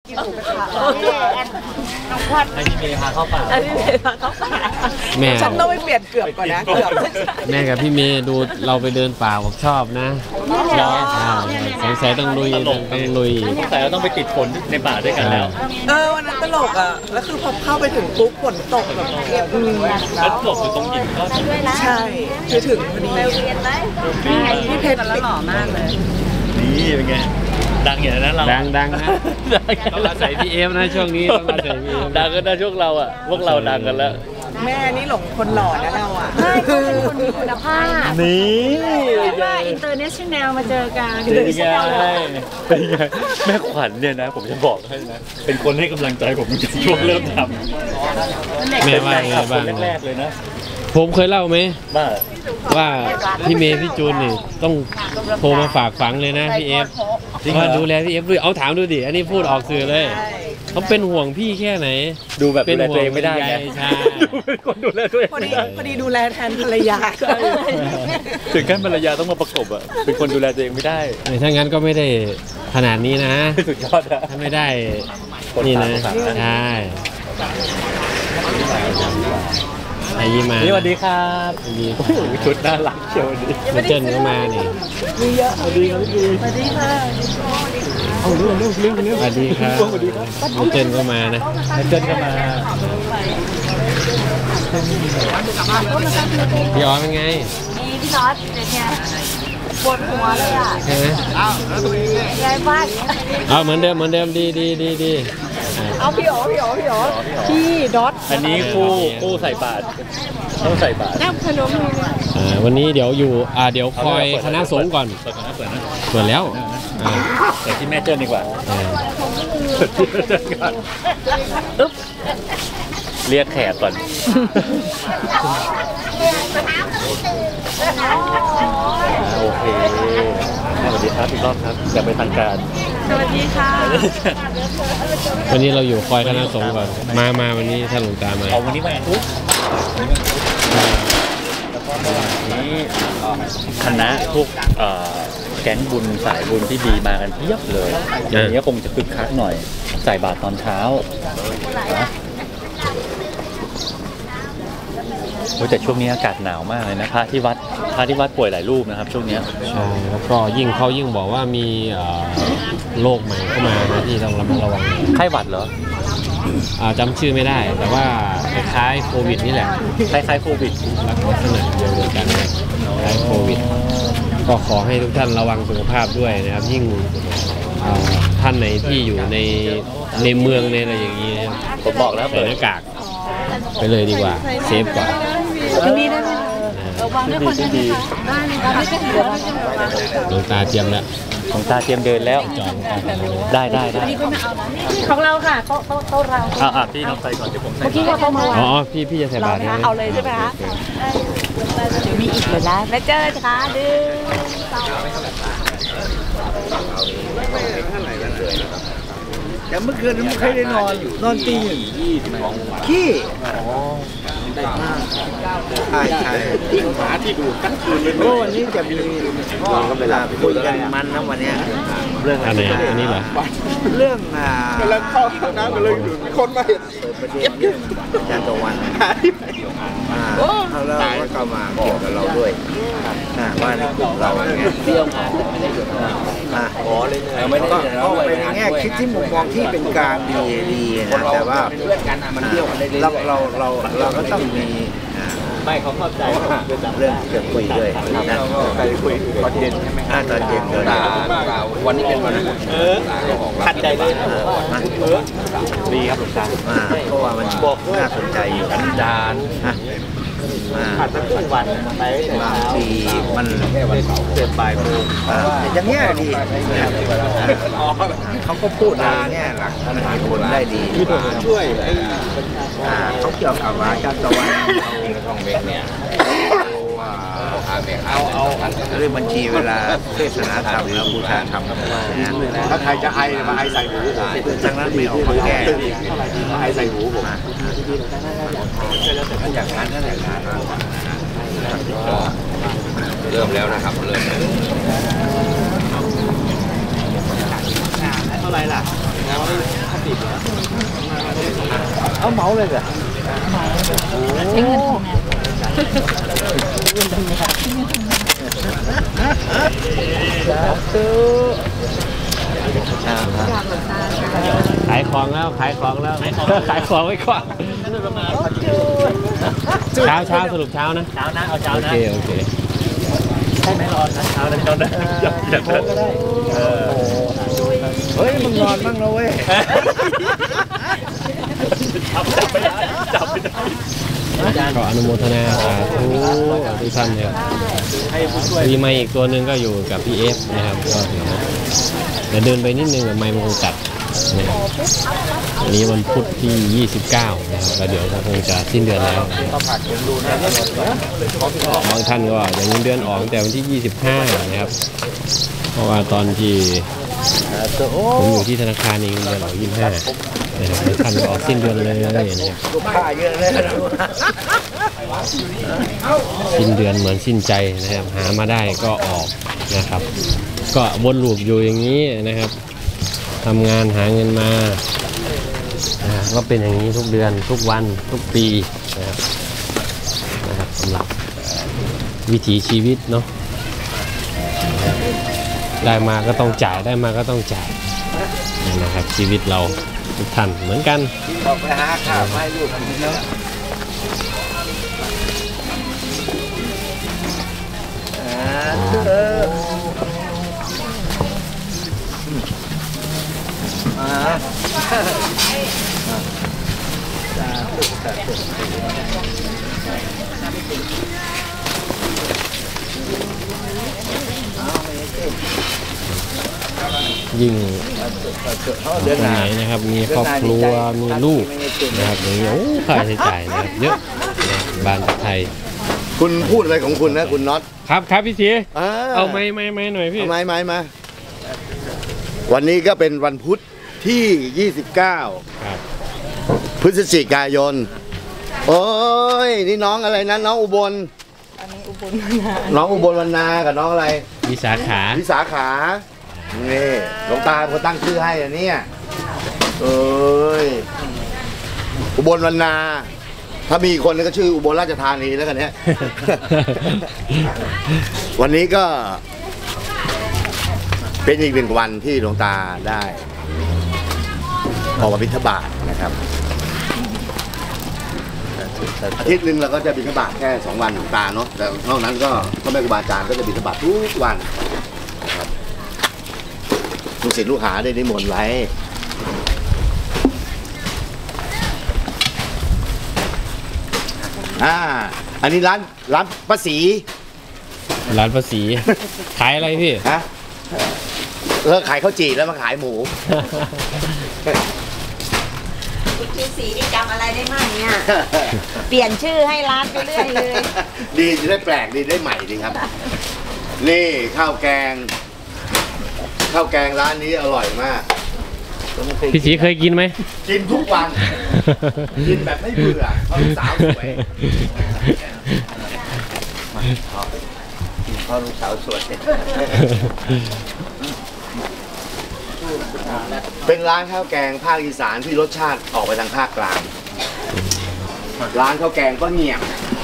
กินหมูกระทะให้พี่เมย์พาเข้าป่าแม่ฉันต้องไปเปลี่ยนเกือบก่อนนะเกือบแม่กับพี่เมย์ดูเราไปเดินป่าบอกชอบนะสงสัยต้องลุยสงสัยเราต้องไปติดฝนในป่าด้วยกันแล้ววันนั้นตลกอ่ะแล้วคือพอเข้าไปถึงปุ๊บฝนตกแบบแล้วตกอยู่ตรงหินก็ใช่คือถึงพอดีพี่เพชรหล่อมากเลยนี่เป็นไงดังอย่างนั้นเราดังนะต้องอาศัยพี่เอฟนะช่วงนี้ต้องอาศัยพี่ดังกันนะช่วงเราอ่ะพวกเราดังกันแล้วแม่นี่หลงคนหล่อนะเราอ่ะไม่ก็เป็นคนมีคุณภาพนี่ว่าอินเตอร์เนชั่นแนลมาเจอกันเป็นไงแม่ขวัญเนี่ยนะผมจะบอกให้นะเป็นคนให้กำลังใจผมช่วงเริ่มทำแม่ว่าไงบ้างแรกเลยนะผมเคยเล่าไหมว่าพี่เมย์พี่จูนนี่ต้องโทรมาฝากฝังเลยนะพี่เอฟว่าดูแลพี่เอฟด้วยเอาถามดูดิอันนี้พูดออกสื่อเลยเขาเป็นห่วงพี่แค่ไหนดูแบบดูแลตัวเองไม่ได้ไงใช่เป็นคนดูแลตัวเองพอดีดูแลแทนภรรยาถึงขั้นภรรยาต้องมาประกบอ่ะเป็นคนดูแลตัวเองไม่ได้ถ้างั้นก็ไม่ได้ขนาดนี้นะสุดยอดถ้าไม่ได้นี่นะใช่ไอ้ยี่มาสวัสดีครับดีชุดน่ารักเชียวดีเจนก็มานี่มีเยอะสวัสดีครับสวัสดีค่ะเอาเรื่องสวัสดีครับเจนก็มานะเจนก็มาพี่อ๋อเป็นไงพี่น็อตเนี่ยปวดหัวเลยอ่ะใช่ไหมยายบ้านเอาเหมือนเดิมดีเอาพี่อ๋อพี่ดอทอันนี้คู่ใส่บาตรต้องใส่บาตรน้ำขนมวันนี้เดี๋ยวอยู่เดี๋ยวคอยคณะสงฆ์ก่อนเปิดแล้วเปิดที่แม่เจิ้นดีกว่าเรียกแขกก่อนโอเคสวัสดีครับอีกรอบครับอยากไปทางการสวัสดีค่ะวันนี้เราอยู่คอยคณะสงฆ์ก่อนมาวันนี้ท่านหลวงตามาเอาวันนี้มาปุ๊บนี้คณะพวกแก๊งบุญสายบุญที่ดีมากันเพียบเลยอย่างนี้คงจะคึกคักหน่อยใส่บาตรตอนเช้าแต่ช่วงนี้อากาศหนาวมากเลยนะพระที่วัดป่วยหลายรูปนะครับช่วงนี้ใช่แล้วก็เขายิ่งบอกว่ามีโรคใหม่เข้ามานะที่ต้องระมัดระวังไข้หวัดเหรอจำชื่อไม่ได้แต่ว่าคล้ายโควิดนี่แหละคล้ายโควิดลักษณะเดียวกันคล้ายโควิดก็ขอให้ทุกท่านระวังสุขภาพด้วยนะครับยิ่งท่านไหนที่อยู่ในเมืองในอะไรอย่างนี้ผมบอกแล้วใส่หน้ากากไปเลยดีกว่าเซฟกว่าดีได้ไหมวางด้วยคนดีหลวงตาเตรียมแล้วหลวงตาเตรียมเดินแล้วได้ของเราค่ะโต๊ะเราพี่น้องใส่ก่อนเดี๋ยวผมใส่เมื่อกี้เราเข้ามาพี่จะใส่บาตรเอาเลยใช่ไหมคะมีอีกเลยนะแม่เจ้าค่ะดื้อแต่เมื่อคืนไม่เคยได้นอนตีขี้ใช่ที่หาที่ดูกันคืนเลยวันนี้จะมีเวลาคุยกันมันนะวันนี้เรื่องอะไรอันนี้เหรอเรื่องกำลังเข้าน้ำกันเลยคนมาเห็นเก็บจานตะวันเขาเล่าว่าเขามาเกี่ยวกับเราด้วยว่าในกลุ่มเราเนี่ยเที่ยวมาไม่ได้หยุดก็เป็นแง่คิดที่มุมมองที่เป็นกลางดีนะแต่ว่าเราก็ต้องมีไม่เขาเข้าใจเรื่องจะคุยด้วยนะไปคุยตอนเย็นใช่ไหมตอนเย็นเลยวันนี้เป็นวันขัดใจเลยดีครับหลวงตาเพราะว่ามันน่าสนใจอยู่อาจารย์ขัดตั้งทุกวันไปบางทีมันเสร็จบ่ายโมงอย่างเงี้ยดีเขาก็พูดเนี่ยหลักมันมีผลได้ดีช่วยเขาเกี่ยวกับว่าจันทวันทองเบกเนี่ยเอาเรื่องบัญชีเวลาเทศนาธรรมแล้วบูชาธรรมถ้าใครจะไอมาไอใส่หูจากนั้นไม่ออกมาแก้มาไอใส่หูผมอย่างนั้นก็อย่างนั้นเริ่มแล้วนะครับเริ่มเท่าไรล่ะเอาเหมาเลยเหรอใช้เงินทำไงขายของแล้วขายของแล้วขายของไว้ก่อนเช้าสรุปเช้านะเช้านะเอาเช้าโอนะเคโอเคใช่ไหมรอนะเช้านะเช้านะอยากก็ได้เฮ้ยมึงนอนบ้างนะเว้ยจับไม่ได้จับไม่ได้ขออนุโมทนาสาธุทุกท่านนะครับมีไมค์อีกตัวหนึ่งก็อยู่กับพี่เอฟนะครับก็เดี๋ยวเดินไปนิดนึงไมค์มันคงตัดนะครับวันนี้วันพุธที่ 29 นะครับแล้วเดี๋ยวก็คงจะสิ้นเดือนแล้วบางท่านก็อย่างเงินเดือนออกตั้งแต่วันที่ 25 นะครับเพราะว่าตอนที่ผมอยู่ที่ธนาคารเองเงินเดือนออก 25 นะครับท่านก็ออกสิ้นเดือนเลยนะครับลูกค้าเยอะเลยนะสิ้นเดือนเหมือนสิ้นใจนะครับหามาได้ก็ออกนะครับ ก็วนลูปอยู่อย่างนี้นะครับทำงานหาเงินมาก็เป็นอย่างนี้ทุกเดือนทุกวันทุกปีนะครับสำหรับวิถีชีวิตเนาะได้มาก็ต้องจ่ายได้มาก็ต้องจ่ายนะครับชีวิตเราทุกท่านเหมือนกันออกไปหาข้าวให้ลูกกินแล้วยิ่งคนไหนนะครับมีครอบครัวมีลูกนะครับอย่างนี้โอ้ค่าใช้จ่ายนะครับเยอะนะบ้านไทยคุณพูดอะไรของคุณนะคุณน็อตครับพี่สีเอาไม้หน่อยพี่ไม้มาวันนี้ก็เป็นวันพุธที่ 29 ครับพฤศจิกายนโอ้ยนี่น้องอะไรนะน้องอุบลน้องอุบลวรรณากับน้องอะไรวิสาขาวิสาขานี่หลวงตาเขาตั้งชื่อให้อันนี้เอ้ยอุบลวรรณาถ้ามีคนนึงก็ชื่ออุบลราชธานีแล้วกันเนี้ย วันนี้ก็เป็นอีกหนึ่งวันที่หลวงตาได้ออกมาบิณฑบาตนะครับอาทิตย์หนึ่งเราก็จะบิณฑบาตแค่2 วันหลวงตาเนาะแต่นอกนั้นก็พ่อแม่ครูบาอาจารย์ก็จะบิณฑบาตทุกวันนะครับลูกศิษย์ลูกหาได้นิมนต์ไว้อันนี้ร้านป้าศรีร้านภาษีขายอะไรพี่ฮะขายข้าวจี่แล้วมาขายหมูชื่อสีนี่จำอะไรได้มากเนี่ย เปลี่ยนชื่อให้ร้านไปเรื่อยเลยดีจะได้แปลกดีได้ใหม่ดีครับ นี่ข้าวแกงร้านนี้อร่อยมากพี่สีเคยกินไหมกินทุกวัน กินแบบไม่เบื่อเพราะลูกสาวสวยเพราะลูกสาวสวยเป็นร้านข้าวแกงภาคอีสานที่รสชาติออกไปทางภาคกลาง ร้านข้าวแกงก็เงียบ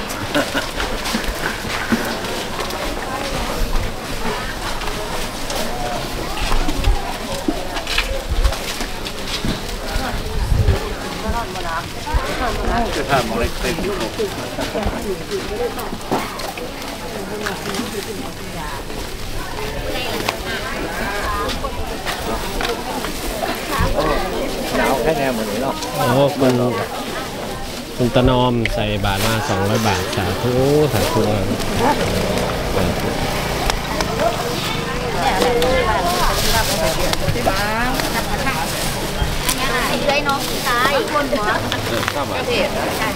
หนาวแค่แนวเหมือนนี้เนาะโอ้คุณตะนอมใส่บาทมา200 บาทสาธุสาธุเลยน้องตายคนหัวเผ็ด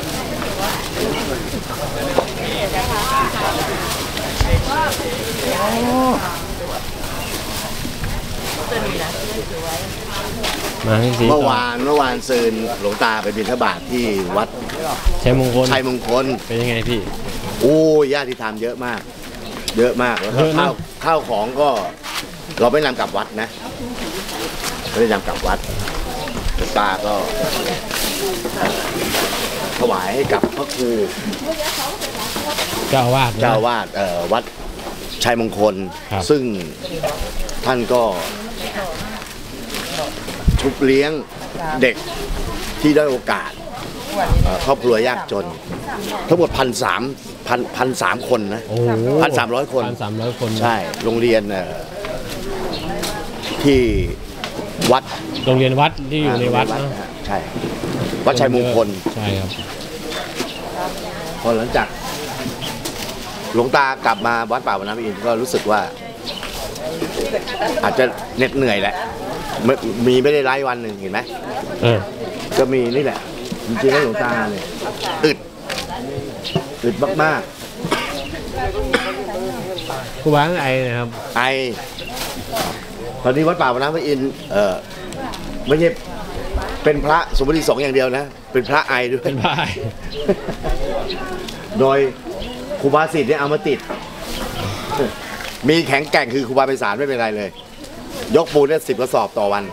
มาให้สีเมื่อวานซืนหลวงตาไปบิณฑบาตที่วัดชัยมงคลชัยมงคลเป็นยังไงพี่โอ้ยญาติธรรมเยอะมาก เยอะมากแล้วก็เยอะนะข้าวของก็เราไม่นำกลับวัดนะไม่ได้นำกลับวัดหลวงตาก็ถวายให้กับพระครูเจ้าอาวาสนะเจ้าอาวาสวัดชัยมงคลครับซึ่งท่านก็ชุบเลี้ยงเด็กที่ได้โอกาสครอบครัวยากจน ทั้งหมด1,300 คนนะโอ้โห 1,300 คน 1,300 คนใช่โรงเรียนที่วัดโรงเรียนวัดที่อยู่ในวัดนะใช่วัดชัยมงคลใช่ครับพอหลังจากหลวงตากลับมาวัดป่าวนน้ำอินทร์ก็รู้สึกว่า อาจจะเหน็ดเหนื่อยแหละไม่ได้ไล่วันหนึ่งเห็นไหม ก็มีนี่แหละจริงๆแล้วหลวงตาเนี่ยอึดมากครูบาไอนะครับๆไอตอนนี้วัดป่าวนน้ำอินทร์ไม่ใช่เป็นพระสมมติสงฆ์อย่างเดียวนะ เป็นพระไอด้วยเป็นบ้าโดยครูบาสิทธิ์เนี่ยเอามาติด มีแข็งแกร่งคือครูบาไพศาลไม่เป็นไรเลย ยกปูนได้10 กระสอบต่อวัน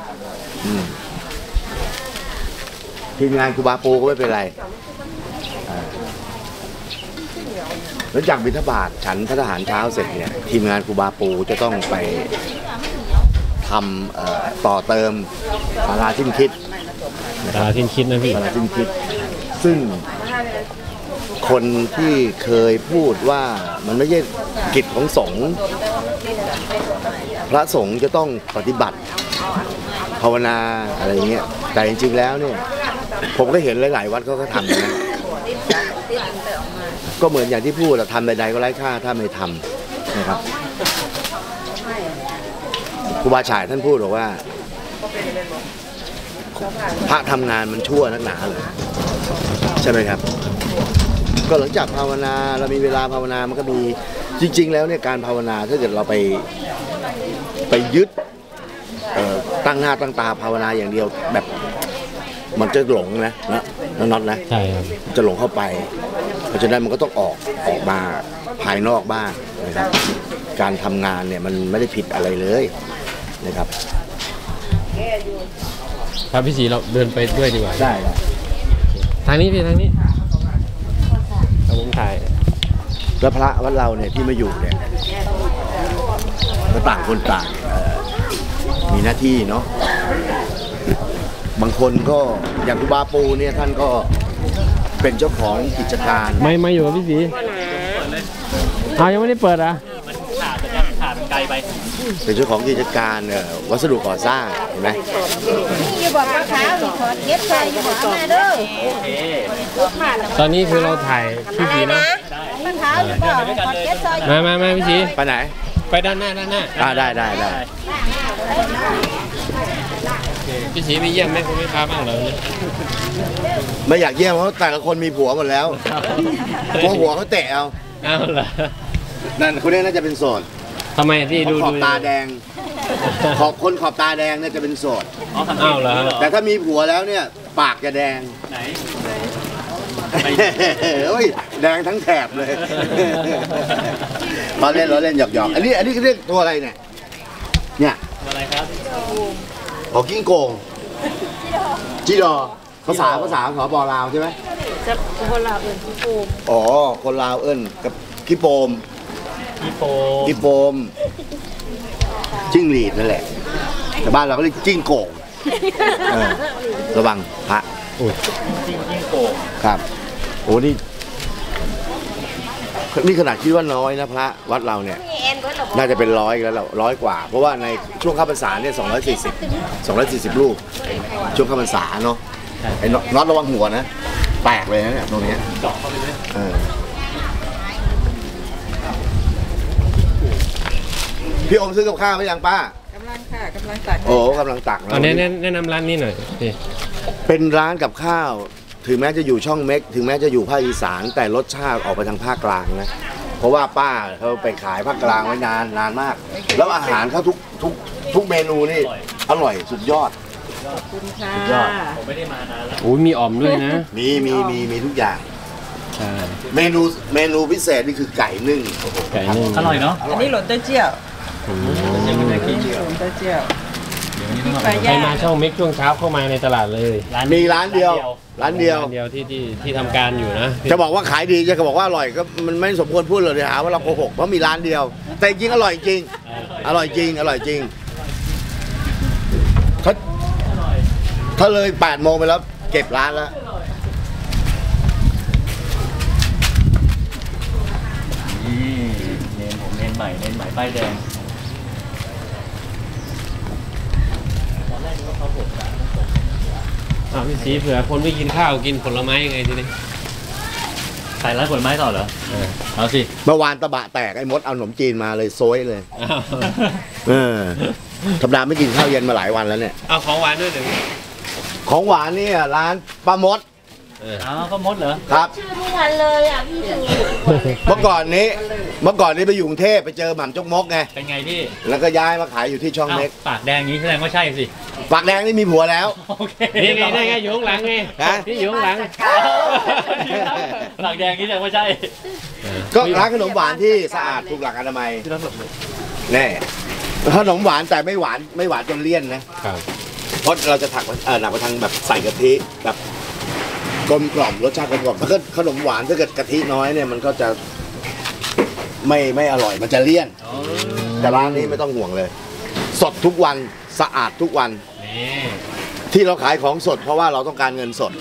ทีมงานครูบาปูก็ไม่เป็นไรหลังจากบิณฑบาตฉันพระทหารเช้าเสร็จเนี่ยทีมงานครูบาปูจะต้องไปทำต่อเติมศาลาทิ้นคิดตาทิ้นคิดนะพี่ศาลาทิ้นคิด ซึ่งคนที่เคยพูดว่ามันไม่ใช่กิจของสงฆ์พระสงฆ์จะต้องปฏิบัติภาวนาอะไรอย่างเงี้ยแต่จริงๆแล้วเนี่ยผมก็เห็นหลายๆวัดเขาก็ทำนะก็เหมือนอย่างที่พูดเราทำใดๆก็ไร้ค่าถ้าไม่ทำนะครับครูบาฉายท่านพูดบอกว่าพระทำงานมันชั่วนักหนาเลยใช่ไหมครับก็หลังจากภาวนาเรามีเวลาภาวนามันก็มีจริงๆแล้วเนี่ยการภาวนาถ้าเกิดเราไปยึดตั้งหน้าตั้งตาภาวนาอย่างเดียวแบบมันจะหลงนะน็อตนะใช่ครับจะหลงเข้าไปเพราะฉะนั้นมันก็ต้องออกมาภายนอกบ้างนะครับการทำงานเนี่ยมันไม่ได้ผิดอะไรเลยนะครับครับพี่สีเราเดินไปด้วยดีกว่าได้ทางนี้พี่ทางนี้ผมถ่ายแล้วพระวัดเราเนี่ยที่มาอยู่เนี่ยก็ต่างคนต่างมีหน้าที่เนาะบางคนก็อย่างครูบาปูเนี่ยท่านก็เป็นเจ้าของกิจการไม่อยู่กับพี่สียังไม่ได้เปิดอ่ะขาดไกลไปเป็นเจ้าของกิจการวัสดุก่อสร้างเห็นไหมอยู่บอกป้าขาวนี่ขอเก็บใส่อยู่บอกมาเด้อตอนนี้คือเราถ่ายพี่สีนะป้าขาวอยู่บอกขอเก็บใส่อยู่มาพี่สีไปไหนไปด้านหน้าได้พี่สีไปเยี่ยมแม่คุณไม่พาบ้างเหรอไม่อยากเยี่ยมเพราะแต่ละคนมีผัวหมดแล้วกลัวหัวเขาเตะเอาเอาเหรอนั่นคนนี้น่าจะเป็นโสดทำไมที่ดูขอบตาแดงคนขอบตาแดงเนี่ยจะเป็นโสดอ้าวเหรอแต่ถ้ามีผัวแล้วเนี่ยปากจะแดงไหนเฮ้ยแดงทั้งแถบเลยเราเล่นหยอกๆอันนี้เรียกตัวอะไรเนี่ยอะไรครับของกิ้งโกงจีดอภาษาสปลาวใช่ไหมคนลาวเอิ้นกิโปมอ๋อคนลาวเอิ้นกับกิโปมจิ้งหรีดนั่นแหละแต่บ้านเราก็เรียกจิ้งโก่งระวังพระจิ้งโกงครับโอ้นี่ขนาดคิดว่าน้อยนะพระวัดเราเนี่ยน่าจะเป็น100แล้ว100 กว่าเพราะว่าในช่วงเข้าพรรษาเนี่ย240รูปช่วงเข้าพรรษาเนาะไอ้น็อตระวังหัวนะแตกเลยนะเนี่ยตรงนี้พี่อมซื้อกับข้าวไหมยังป้ากำลังตักโอ้กำลังตักแนะนำร้านนี้หน่อยเป็นร้านกับข้าวถึงแม้จะอยู่ช่องเม็กถึงแม้จะอยู่ภาคอีสานแต่รสชาติออกไปทางภาคกลางนะเพราะว่าป้าเขาไปขายภาคกลางไว้นานมากแล้วอาหารเขาทุกเมนูนี่อร่อยสุดยอดสุดยอดผมไม่ได้มานานแล้วโอ้มีอ่อมด้วยนะมีทุกอย่างใช่เมนูพิเศษนี่คือไก่นึ่งอร่อยเนาะอันนี้หล่นเต้าเจี้ยวยังไม่ได้กินหล่นเต้าเจี้ยวใครมาช่องเม็กช่วงเช้าเข้ามาในตลาดเลยมีร้านเดียว ร้านเดียวร้านเดียวที่ทำการอยู่นะจะบอกว่าขายดีจะบอกว่าอร่อยก็มันไม่สมควรพูดเลยหาว่าเราโกหกเพราะมีร้านเดียว แต่จริงอร่อยจริง อร่อยจริงอร่อยจริงถ้าเลย8 โมงไปแล้วเก็บร้านแล้วนี่เน้นใหม่ป้ายแดงพี่สีเผื่อคนไม่กินข้าวกินผลไม้ยังไงทีนี้ขายร้านผลไม้ต่อเหรอเอาสิเมื่อวานตะบะแตกไอ้มดเอาขนมจีนมาเลยโซยเลยธรรมดาไม่กินข้าวเย็นมาหลายวันแล้วเนี่ยเอาของหวานด้วยเดี๋ยวของหวานนี่ร้านป้ามดก็มดเหรอครับชื่อทุกวันเลยอ่ะพี่ถึงเมื่อก่อนนี้ไปอยู่กรุงเทพไปเจอหม่ำจกมกไงเป็นไงพี่แล้วก็ย้ายมาขายอยู่ที่ช่องเล็กปากแดงนี้แสดงว่าใช่สิปากแดงนี่มีผัวแล้วโอเคนี่ไงได้ไงอยู่ข้างหลังไงฮะพี่อยู่ข้างหลังปากแดงนี้แสดงว่าใช่ก็ร้านขนมหวานที่สะอาดถูกหลักอนามัยแน่ขนมหวานแต่ไม่หวานจนเลี่ยนนะครับ เพราะเราจะถักหนักไปทางแบบใส่กะทิแบบกลมกล่อมรสชาติกลมกล่อมถ้าเกิดขนมหวานถ้าเกิดกะทิน้อยเนี่ยมันก็จะไม่อร่อยมันจะเลี่ยนแต่ร้านนี้ไม่ต้องห่วงเลย สดทุกวันสะอาดทุกวันที่เราขายของสดเพราะว่าเราต้องการเงินสด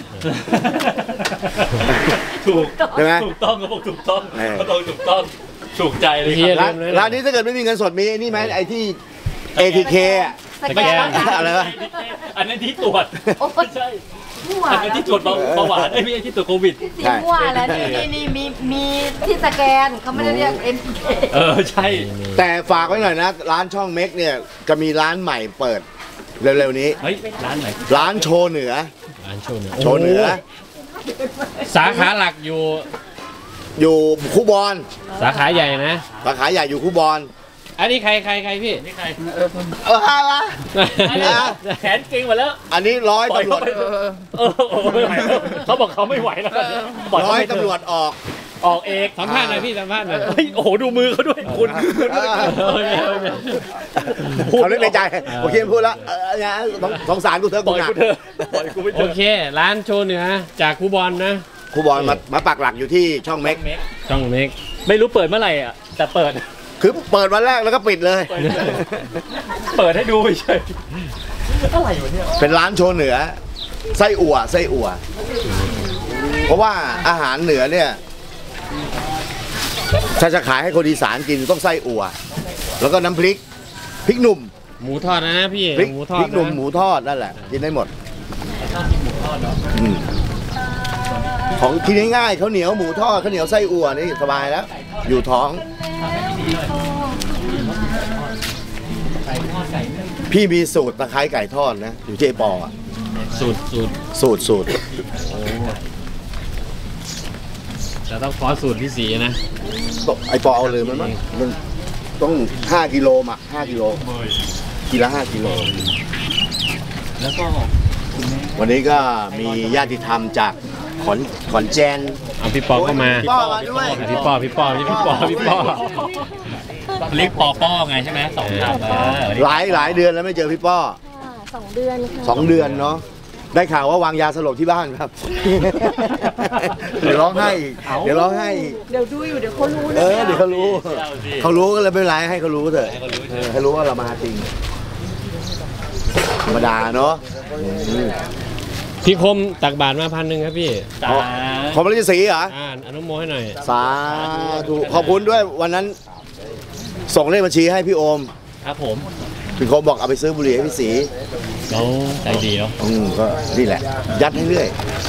ถูกใช่ไหมถูกต้องก็บอกถูกต้องเออก็ต้องถูกต้องถูกใจเลยคเฮียรับร้านนี้ถ้าเกิดไม่มีเงินสดมีไอ้นี่ไหมไอ้ที่ ATK อะสแกนอะไรวะอันนั้นที่ตรวจไม่ใช่มั่วอันนั้นที่ตรวจเบาหวานไม่ใช่ที่ตรวจโควิดสีมั่วแล้วนี่มีที่สแกนเขาไม่ได้เรียก MPK ใช่แต่ฝากไว้หน่อยนะ ร้านช่องเม็กเนี่ยจะมีร้านใหม่เปิดเร็วๆนี้เฮ้ยร้านไหนร้านโชว์เหนือร้านโชว์เหนือโชว์เหนือสาขาหลักอยู่อยู่คูบอนสาขาใหญ่นะสาขาใหญ่อยู่คูบอนอันนี้ใครพี่นี่ใครฮะแขนเก่งหมดแล้วอันนี้ร้อยตำรวจเขาบอกเขาไม่ไหวแล้วปล่ร้อยเขาไปตำรวจออกออกเอกสัมภาษณ์หน่อยพี่สัมภาษณ์หน่อยเฮ้ยโอ้โหดูมือเขาด้วยคุณเขานึกในใจโอเคพูดแล้วสงสารกูเถอะปกูล่อยหนักกูเถอะปล่อยกูไม่เถโออะเค ร้านโชว์เหนือจากคูบอลนะคูบอนมาปักหลักอยู่ที่ช่องเม็กช่องเม็กไม่รู้เปิดเมื่อไหร่อ่ะแต่เปิดคือเปิดวันแรกแล้วก็ปิดเลยเปิดให้ดูเฉยอะไรวะเนี่ยเป็นร้านโชว์เหนือไส้อั่วเพราะว่าอาหารเหนือเนี่ยถ้าจะขายให้คนอีสานกินต้องไส้อั่วแล้วก็น้ำพริกหนุ่มหมูทอดนะพี่พริกหมูทอดหนุ่มนะหมูทอดนั่นแหละกินได้หมดชอบกินหมูทอดเนาะอืมของกินง่ายๆข้าวเหนียวหมูทอดข้าวเหนียวไส้อั่วนี่สบายแล้ว อยู่ท้อง พี่มีสูตรตะไคร้ไก่ทอดนะอยู่เจปออะสูตรสูตรแต่ต้องขอสูตรพี่สีนะไอปอเอาเลยมันต้อง5 กิโลหมัก5 กิโลทีละ5 กิโลแล้วก็วันนี้ก็มีญาติธรรมจากขอนแจนเอาพี่ปอเข้ามาพี่ปอมาด้วยพี่ปอพี่ปอเรียกปอไงใช่ไหมสองคำหลายเดือนแล้วไม่เจอพี่ป้อ 2 เดือนค่ะ 2 เดือนเนาะได้ข่าวว่าวางยาสลบที่บ้านครับ เดี๋ยวร้องไห้อีกเดี๋ยวร้องไห้อีกเดี๋ยวดูอยู่เดี๋ยวเขารู้นะเดี๋ยวเขารู้ก็เลยไม่เป็นไรให้เขารู้เถอะให้รู้ว่าเรามาจริงธรรมดาเนาะพี่คมตักบาทมา1,000ครับพี่จ้าขอพระราชสีห์เหรออนุโมให้หน่อยสาธุขอบคุณด้วยวันนั้น ส่งเลขบัญชีให้พี่โอมครับผมพี่โอมบอกเอาไปซื้อบุหรี่ให้พี่สีเขาใจดีเนาะก็นี่แหละ ยัดให้เรื่อย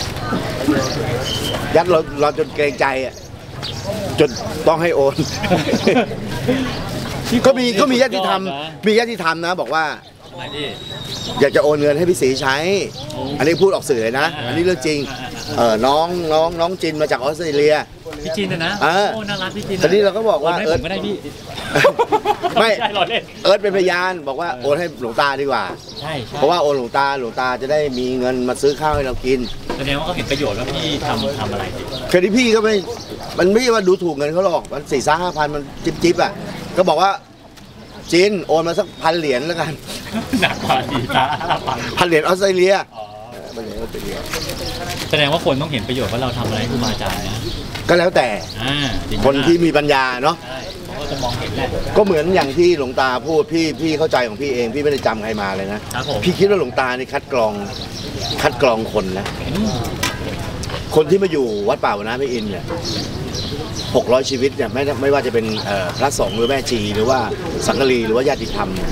ยัดเราจนเกรงใจอ่ะจนต้องให้โอน ก็มีญาติธรรมนะบอกว่า อยากจะโอนเงินให้พี่สีใช้ อันนี้พูดออกสื่อเลยนะ อันนี้เรื่องจริงน้องจินมาจากออสเตรเลียพี่จินนะเออโอ้น่ารักพี่จินตอนนี้เราก็บอกว่าโนให้ผมก็ได้พี่ไม่ใช่รอเล่นเอิร์ธเป็นพยานบอกว่าโอนให้หลวงตาดีกว่าใช่เพราะว่าโอนหลวงตาจะได้มีเงินมาซื้อข้าวให้เรากินแสดงว่าเขาเห็นประโยชน์ว่าพี่ทำอะไรสิเคยที่พี่ก็มันไม่ใช่ว่าดูถูกเงินเขาหรอกมัน4-5 พันมันจิ๊บอ่ะก็บอกว่าจินโอนมาสัก1,000 เหรียญแล้วกันหนักกว่าดีจ้า 1,000 เหรียญออสเตรเลีย1,000 เหรียญออสเตรเลียแสดงว่าคนต้องเห็นประโยชน์ว่าเราทำอะไรให้ครูบาอาจารย์นะก็แล้วแต่จริงคนที่มีปัญญาเนาะใช่เขาก็จะมองเห็นแหละก็เหมือนอย่างที่หลวงตาพูดพี่เข้าใจของพี่เองพี่ไม่ได้จำใครมาเลยนะครับผมพี่คิดว่าหลวงตานี่คัดกรองคนนะคนที่มาอยู่วัดป่าวนาพระอินทร์เนี่ย600 ชีวิตเนี่ยไม่ว่าจะเป็นพระสงฆ์หรือแม่ชีหรือว่าสังฆลีหรือว่าญาติธรรมเนี่ย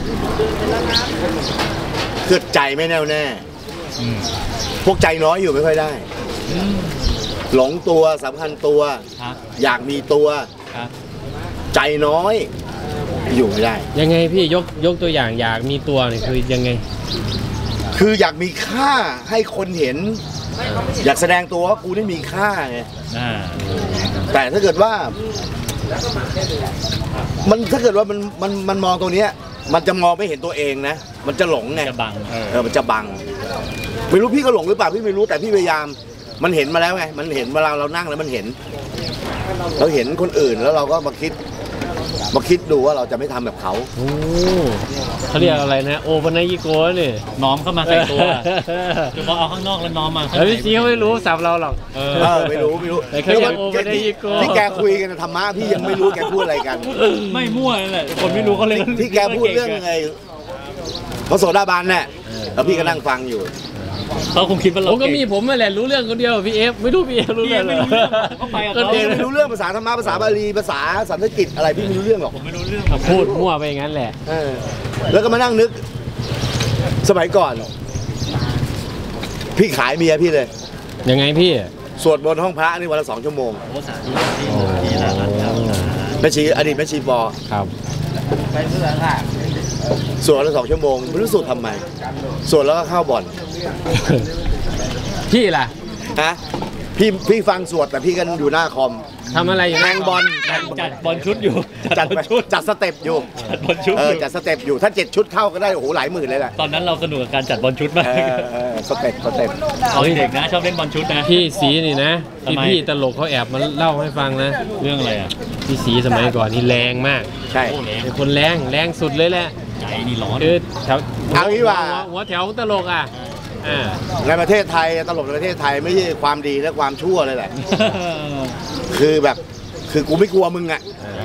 เกิดใจไม่แน่วแน่อืมพวกใจน้อยอยู่ไม่ค่อยได้ หลงตัวสำคัญตัวครับอยากมีตัวครับใจน้อยอยู่ไม่ได้ยังไงพี่ยกตัวอย่างอยากมีตัวเนี่ยคือยังไงคืออยากมีค่าให้คนเห็น อยากแสดงตัวว่ากูได้มีค่าไง แต่ถ้าเกิดว่าถ้าเกิดว่ามันมองตรงเนี้ยมันจะมองไม่เห็นตัวเองนะ มันจะหลงไงจะบังมันจะบัง ไม่รู้พี่ก็หลงหรือเปล่าพี่ไม่รู้แต่พี่พยายาม มันเห็นมาแล้วไงมันเห็นเวลาเรานั่งแล้วมันเห็น เราเห็นคนอื่นแล้วเราก็มาคิดดูว่าเราจะไม่ทำแบบเขาโอ้เขาเรียกอะไรนะโอปนัยยิโกะนี่น้อมเข้ามาใส่ตัวคือพอเอาข้างนอกแล้วน้อมมาข้างแล้วในพี่ซีเขาไม่รู้สับเราหรอกไม่รู้แต่เขาเรียกโอปนัยยิโกะที่แกคุยกันธรรมะพี่ยังไม่รู้แกพูดอะไรกันไม่มั่วนั่นแหละคนไม่รู้เขาเลยที่แกพูดเรื่องไงพระโสดาบันเนี่ยแล้วพี่ก็นั่งฟังอยู่เขาคงคิดว่าผเรามก็มีผมนั่นแหละรู้เรื่องคนเดียวพี่เอฟไม่รู้พี่เอฟรู้เรื่องเลยเขาไปกับก็เขาเดียวไม่รู้เรื่องภาษาธรรมะภาษาบาลีภาษาสันสกฤตอะไรพี่ไม่รู้เรื่องหรอกผมไม่รู้เรื่องพูดมั่วไปอย่างนั้นแหละแล้วก็มานั่งนึก สมัยก่อน พี่ขายเมียพี่เลยยังไงพี่สวดบนต์ห้องพระนี่วันละ2 ชั่วโมงโอ้สาธุที่ร้านครับแม่ชีอดีตแม่ชีปอครับสวดวันละ2 ชั่วโมงไม่รู้สวดทำไมสวดแล้วก็เข้าบ่อนพี่ล่ะฮะพี่ฟังสวดแต่พี่กันอยู่หน้าคอมทำอะไรอยู่แทงบอลจัดบอลชุดอยู่จัดบอลชุดจัดสเต็ปอยู่จัดบอลชุดอยู่จัดสเต็ปอยู่ถ้า7 ชุดเข้าก็ได้โอ้โหหลายหมื่นเลยแหละตอนนั้นเราสนุกกับการจัดบอลชุดมากสเต็ปตอนเด็กนะชอบเล่นบอลชุดนะพี่สีนี่นะทำไมพี่ตลกเขาแอบมาเล่าให้ฟังนะเรื่องอะไรอ่ะพี่สีสมัยก่อนนี่แรงมากใช่โอ้แหลเป็นคนแรงสุดเลยแหละใจนี่ร้อนคือแถวเอางี้ว่าหัวแถวตลกอ่ะอ่าในประเทศไทยตลกในประเทศไทยไม่ใช่ความดีและความชั่วเลยแหละ คือแบบคือกูไม่กลัวมึงอ่ะ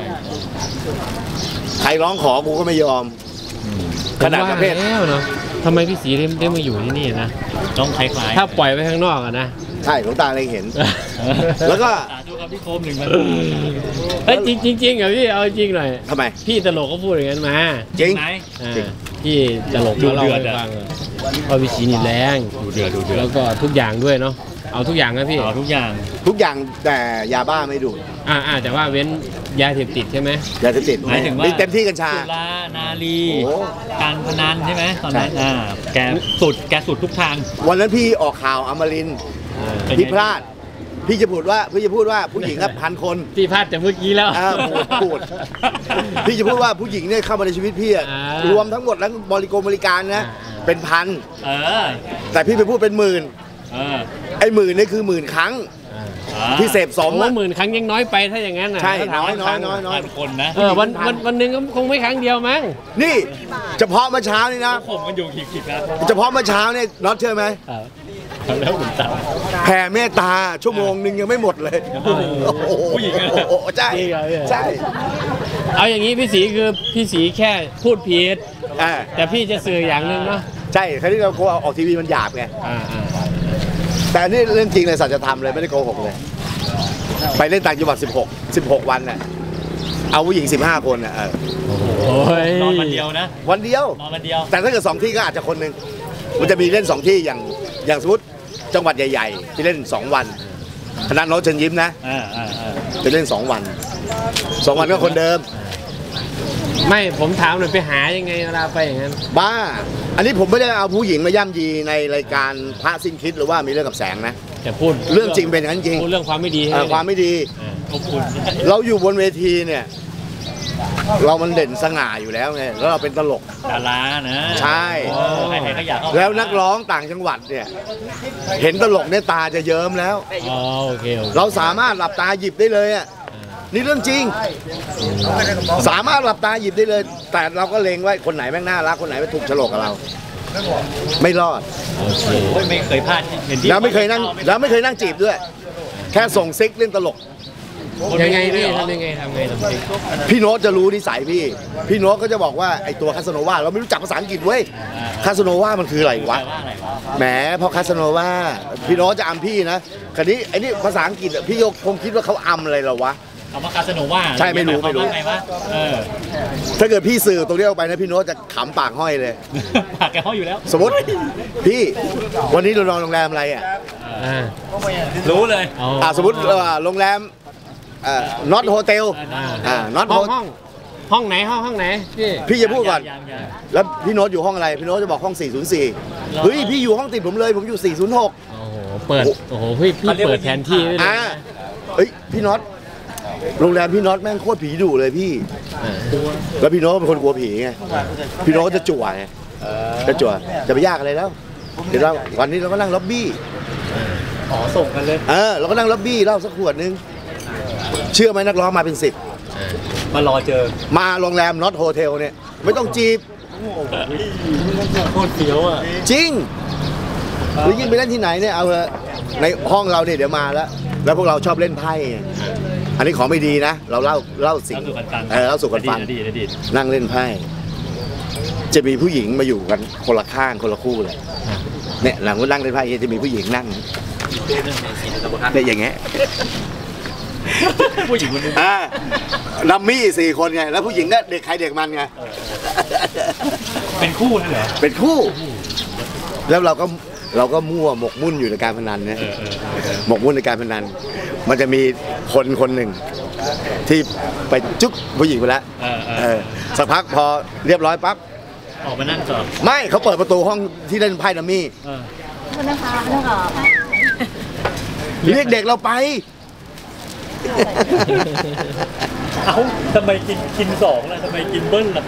ใครร้องขอกูก็ไม่ยอม ขนาดประเภทผมว่าแล้วเนาะทำไมพี่สีได้มาอยู่ที่นี่นะต้องคล้ายๆถ้าปล่อยไว้ข้างนอกอะนะใช่หลวงตาเลยเห็น แล้วก็สาธุครับพี่โคม1,000 เฮ้ยจริงเหรอพี่เอาจริงหน่อยทำไมพี่ตลกก็พูดอย่างนั้นมาจริงไหมอ่าจริงพี่ตลกดูมาเล่าเดือดให้อะฟังอะว่าพี่สีนี่แรงดูเดือดแล้วก็ทุกอย่างด้วยเนาะเอาทุกอย่างนะพี่ทุกอย่างทุกอย่างแต่ยาบ้าไม่ดูดแต่ว่าเว้นยาเสพติดใช่ไหมยาเสพติดหมายถึงว่ามีเต็มที่กัญชาสุรานารีโอ้การพนันใช่ไหมตอนนั้นใช่แกสุดทุกทางวันนั้นพี่ออกข่าวอมรินทร์เป็นไงพี่พลาด พี่จะพูดว่าผู้หญิงครับ1,000 คนพี่พลาดจากเมื่อกี้แล้วพูดพี่จะพูดว่าผู้หญิงเนี่ยเข้ามาในชีวิตพี่อะ รวมทั้งหมดแล้วบริการนะ เป็นพันเออแต่พี่ไปพูดเป็นหมื่นเออไอ้หมื่นนี่คือ10,000 ครั้งที่เสพสสอมงอะหมื่นครั้งยังน้อยไปถ้าอย่างนั้นนะใช่ถ้าถามว่าครั้งน้อยพันคนนะวันหนึ่งก็คงไม่ครั้งเดียวมั้งนี่เฉพาะเมื่อเช้านี่นะผมมันอยู่ขีดๆนะเฉพาะเมื่อเช้าเนี่ยน็อตเชื่อไหมแล้วผมตัดแผ่เมตตาชั่วโมงหนึ่งยังไม่หมดเลยผู้หญิงอะโอ้โหใช่จริงเหรอเนี่ยใช่เอาอย่างนี้พี่สีคือพี่สีแค่พูดผิดอ่าแต่พี่จะสื่ออย่างหนึ่งเนาะใช่ครั้ที่เราโกเอาออกทีวีมันหยาบไงอ่าแต่นี่เรื่องจริงเลยสัจธรรมเลยไม่ได้โกหกเลย ไปเล่นต่างจังหวัด16 วันน่ะเอาผู้หญิง15 คนน่ะโอ้ยนอนวันเดียวนะวันเดียวนอนวันเดียวแต่ถ้าเกิด2 ที่ก็อาจจะคนหนึ่งมันจะมีเล่น2 ที่อย่างสมมติจังหวัดใหญ่ๆที่เล่น2 วันคณะโน้ตเชิญยิ้มนะไปเล่น2 วัน2 วันก็คนเดิมไม่ผมถามหน่อยไปหายังไงเวลาไปอย่างนั้นบ้า อันนี้ผมไม่ได้เอาผู้หญิงมาย่ำยีในรายการพระสิ้นคิดหรือว่ามีเรื่องกับแสงนะแต่พูดเรื่องจริงเป็นอย่างนั้นจริงพูดเรื่องความไม่ดีใช่ไหมความไม่ดีอบอุ่นเราอยู่บนเวทีเนี่ย เรามันเด่นสง่าอยู่แล้วไงแล้วเราเป็นตลกดารานะใช่ใครๆก็อยากเข้าแล้วนักร้องต่างจังหวัดเนี่ย เห็นตลกเนี่ยตาจะเยิ้มแล้วอ๋อโอเคเราสามารถหลับตาหยิบได้เลยอ่ะนี่เรื่องจริง สามารถหลับตาหยิบได้เลย แต่เราก็เล็งไว้คนไหนแม่งน่ารักคนไหนไม่ถูกโฉลกกับเรา ไม่รอดโอเคไม่เคยพลาดเห็นที่แล้วไม่เคยนั่งจีบด้วย แค่ส่งซิกเล่นตลกยังไงพี่ทำยังไงทำไงทำไงพี่โน้ตจะรู้นิสัยพี่โน้ตก็จะบอกว่าไอตัวคาสโนวาเราไม่รู้จักภาษาอังกฤษเว้ยคาสโนวามันคืออะไรวะแหมพอคาสโนวาพี่โน้ตจะอำพี่นะคราวนี้ไอ้นี่ภาษาอังกฤษพี่โยคงคิดว่าเขาอำอะไรเราวะคำว่าคาสโนว่าใช่ไม่รู้ไงวะถ้าเกิดพี่สื่อตรงนี้ออกไปนะพี่โน้ตจะขำปากห้อยเลยปากแกห้อยอยู่แล้วสมมติพี่วันนี้เรานอนโรงแรมอะไรอ่ะรู้เลยสมมติโรงแรมnot hotel not ห้องไหนห้องไหนพี่จะพูดก่อนแล้วพี่โน้ตอยู่ห้องอะไรพี่โน้ตจะบอกห้อง 404 เฮ้ยพี่อยู่ห้องติดผมเลยผมอยู่ 406 โอ้โหเปิดโอ้โหพี่เปิดแผนที่ไว้เลยเฮ้ยพี่โน็อตโรงแรมพี่โน็อตแม่งโคตรผีดุเลยพี่แล้วพี่โน็อตเป็นคนกลัวผีไงพี่โน็อตจะจั่วไงจะจั่วจะไปยากอะไรแล้วเดี๋ยวเราวันนี้เราก็นั่งล็อบบี้ส่งกันเลยเราก็นั่งล็อบบี้เหล้าสักขวดนึงเชื่อไหมนักร้องมาเป็น10 มารอเจอมาโรงแรม not hotel เนี่ยไม่ต้องจีบโคตรเฟี้ยวอ่ะจริงหรือยิ่งไปเล่นที่ไหนเนี่ยเอาเถอะในห้องเราเนี่ยเดี๋ยวมาแล้วพวกเราชอบเล่นไพ่อันนี้ของไม่ดีนะเราเล่าสิ่งเล่าสู่กันฟังนั่งเล่นไพ่จะมีผู้หญิงมาอยู่กันคนละข้างคนละคู่เลยเนี่ยหลังว่านั่งเล่นไพ่จะมีผู้หญิงนั่งเนี่ยอย่างเงี้ยผู้หญิงคนนึงดัมมี่4 คนไงแล้วผู้หญิงก็เด็กใครเด็กมันไงเป็นคู่นั่นเหรอเป็นคู่แล้วเราก็มั่วหมกมุ่นอยู่ในการพนันเนี่ยหมกมุ่นในการพนันมันจะมีคนหนึ่งที่ไปจุ๊บผู้หญิงไปแล้วสักพักพอเรียบร้อยปั๊บออกมานั่งต่อไม่เขาเปิดประตูห้องที่เล่นไพ่ดัมมี่คุณนะคะแล้วก็เรียกเด็กเราไปทำไมกิน2ล่ะทำไมกินเบิ้ลล่ะ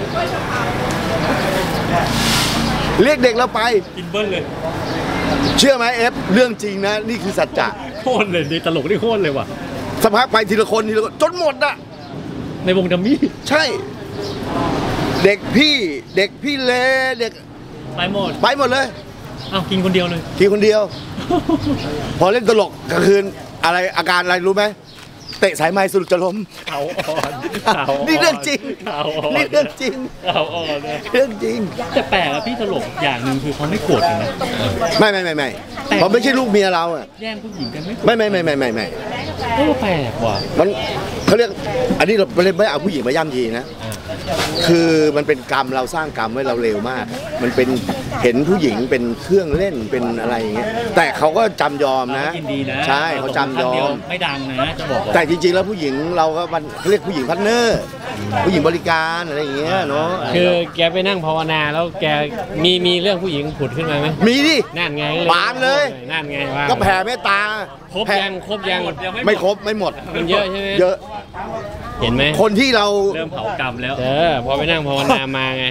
เรียกเด็กเราไปกินเบิ้ลเลยเชื่อไหมเอฟเรื่องจริงนะนี่คือสัจจะโคตรเลยในตลกนี่โคตรเลยว่ะสักพักไปทีละคนจนหมดอะในวงดัมมี่ใช่เด็กพี่เเลเด็กไปหมดเลยกินคนเดียวเลยกินคนเดียวพอเล่นตลกกลางคืนอะไรอาการอะไรรู้ไหมเตะสายไม้สรุปจะล้มเขาอ่อนนี่เรื่องจริงนี่เรื่องจริงเขาอ่อนเรื่องจริงแต่แปลกอะพี่ตลกอย่างหนึ่งคือเขาไม่โกรธกันนะไม่ผมไม่ใช่ลูกเมียเราอะแย่งผู้หญิงกันไม่ก็แปลกว่ะมันเขาเรียกอันนี้เราไม่เอาผู้หญิงมาย่ำยีนะคือมันเป็นกรรมเราสร้างกรรมไว้เราเร็วมากมันเป็นเห็นผู้หญิงเป็นเครื่องเล่นเป็นอะไรอย่างเงี้ยแต่เขาก็จำยอมนะใช่เขาจำยอมไม่ดังนะจะบอกแต่จริงๆแล้วผู้หญิงเราก็เขาเรียกผู้หญิงพาร์ทเนอร์ผู้หญิงบริการอะไรอย่างเงี้ยเนาะคือแกไปนั่งภาวนาแล้วแกมีเรื่องผู้หญิงผุดขึ้นมาไหมมีดินั่นไงบานเลยนั่นไงว่าก็แผ่เมตตาครบยังไม่ครบไม่หมดมันเยอะใช่ไหมเยอะเห็นไหมคนที่เราเริ่มเผากรรมแล้วพอไปนั่งภาวนามาไง